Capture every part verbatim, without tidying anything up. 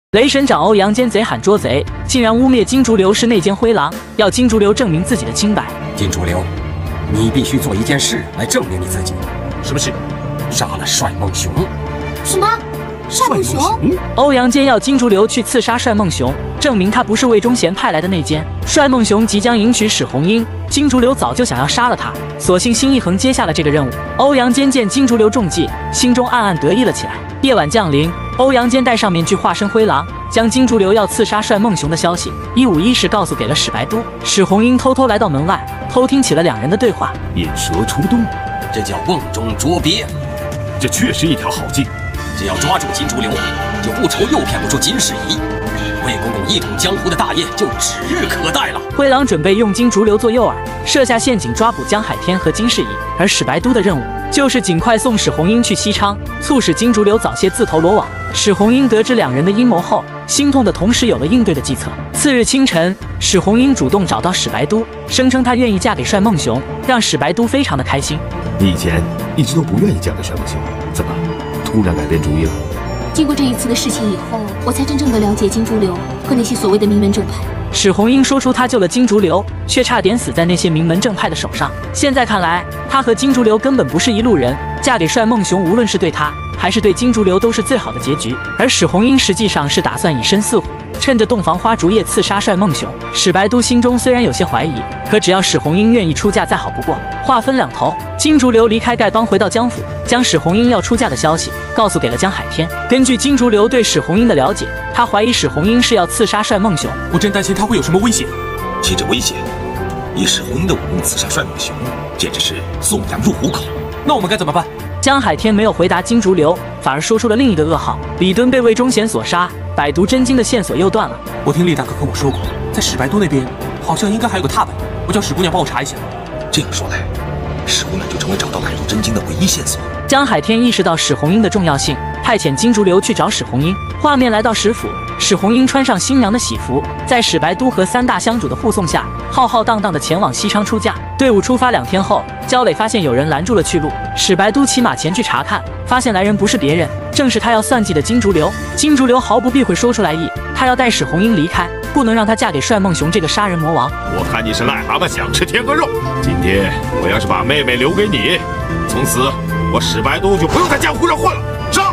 雷神长欧阳坚贼喊捉贼，竟然污蔑金竹流是内奸灰狼，要金竹流证明自己的清白。 金竹流，你必须做一件事来证明你自己。 什么事？ 杀了帅梦熊。 什么？帅梦熊？ 欧阳坚要金竹流去刺杀帅梦熊，证明他不是魏忠贤派来的内奸。帅梦熊即将迎娶史红英，金竹流早就想要杀了他，所幸辛一恒接下了这个任务。欧阳坚见金竹流中计，心中暗暗得意了起来。夜晚降临，欧阳坚戴上面具化身灰狼，将金竹流要刺杀帅梦熊的消息一五一十告诉给了史白都。史红英偷偷来到门外，偷听起了两人的对话。 引蛇出洞， 这叫瓮中捉鳖。 这确实一条好计。 只要抓住金竹流，就不愁诱骗不出金世宜，魏公公一统江湖的大业就指日可待了。 灰狼准备用金竹流做诱饵，设下陷阱抓捕江海天和金世宜，而史白都的任务就是尽快送史红英去西昌，促使金竹流早些自投罗网。史红英得知两人的阴谋后，心痛的同时有了应对的计策。次日清晨，史红英主动找到史白都，声称她愿意嫁给帅梦熊，让史白都非常的开心。 你以前一直都不愿意嫁给帅梦熊，怎么突然改变主意了？ 经过这一次的事情以后，我才真正的了解金竹流和那些所谓的名门正派。 史红英说出她救了金竹流，却差点死在那些名门正派的手上。现在看来，她和金竹流根本不是一路人，嫁给帅梦熊无论是对她还是对金竹流都是最好的结局。而史红英实际上是打算以身饲虎，趁着洞房花烛夜刺杀帅梦熊。史白都心中虽然有些怀疑，可只要史红英愿意出嫁再好不过。话分两头，金竹流离开丐帮回到江府，将史红英要出嫁的消息告诉给了江海天。根据金竹流对史红英的了解，他怀疑史红英是要刺杀帅梦熊。 我真担心他会有什么危险。 其这危险，以史红英的武功刺杀帅梦熊，简直是送羊入虎口。 那我们该怎么办？ 江海天没有回答金竹流，反而说出了另一个噩耗：李敦被魏忠贤所杀，百毒真经的线索又断了。 我听厉大哥跟我说过，在史白都那边好像应该还有个踏板，我叫史姑娘帮我查一下。 这样说来，史姑娘就成为找到百毒真经的唯一线索。 江海天意识到史红英的重要性，派遣金竹流去找史红英。画面来到史府，史红英穿上新娘的喜服，在史白都和三大香主的护送下，浩浩荡荡地前往西昌出嫁。队伍出发两天后，焦磊发现有人拦住了去路，史白都骑马前去查看，发现来人不是别人，正是他要算计的金竹流。金竹流毫不避讳说出来意，他要带史红英离开，不能让她嫁给帅梦熊这个杀人魔王。 我看你是癞蛤蟆想吃天鹅肉，今天我要是把妹妹留给你，从此我史白都就不用在江湖上混了。上！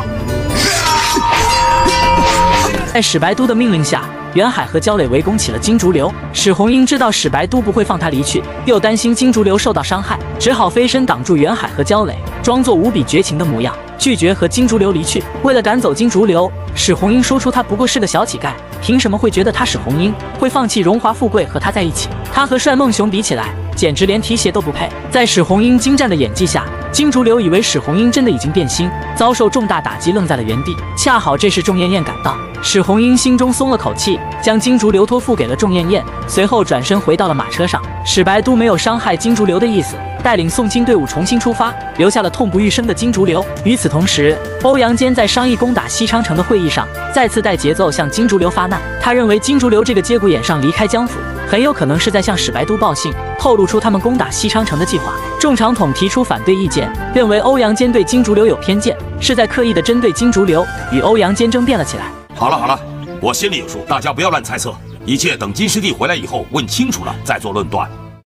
在史白都的命令下，袁海和焦磊围攻起了金竹流。史红英知道史白都不会放他离去，又担心金竹流受到伤害，只好飞身挡住袁海和焦磊，装作无比绝情的模样，拒绝和金竹流离去。为了赶走金竹流，史红英说出他不过是个小乞丐，凭什么会觉得他史红英会放弃荣华富贵和他在一起？他和帅梦熊比起来，简直连提鞋都不配。在史红英精湛的演技下，金竹流以为史红英真的已经变心，遭受重大打击，愣在了原地。恰好这时仲燕燕赶到，史红英心中松了口气，将金竹流托付给了仲燕燕，随后转身回到了马车上。史白都没有伤害金竹流的意思，带领送亲队伍重新出发，留下了痛不欲生的金竹流。与此同时，欧阳坚在商议攻打西昌城的会议上，再次带节奏向金竹流发难。他认为金竹流这个节骨眼上离开江府，很有可能是在向史白都报信，透露出他们攻打西昌城的计划。众长统提出反对意见，认为欧阳坚对金竹流有偏见，是在刻意的针对金竹流，与欧阳坚争辩了起来。 好了好了，我心里有数，大家不要乱猜测，一切等金师弟回来以后问清楚了再做论断。